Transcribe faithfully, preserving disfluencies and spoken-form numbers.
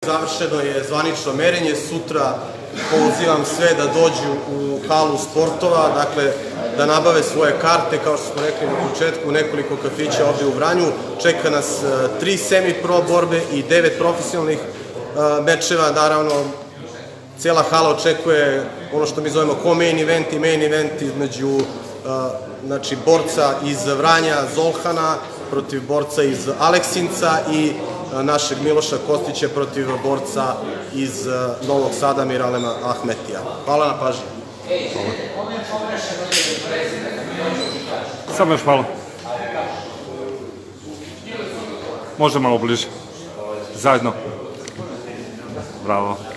završeno je zvanično merenje. Sutra pozivam sve da dođu u halu sportova, dakle da nabave svoje karte, kao što smo rekli na početku, nekoliko kafića ovde u Vranju. Čeka nas tri semi-pro borbe i devet profesionalnih mečeva. Naravno, cijela hala očekuje ono što mi zovemo co-main event i main event između borca iz Vranja, Zolhana, protiv borca iz Aleksinca i našeg Miloša Kostića protiv borca iz Novog Sada, Miralema Ahmetija. Hvala na pažnji. Samo još malo. Može malo bliže. Zajedno. Bravo.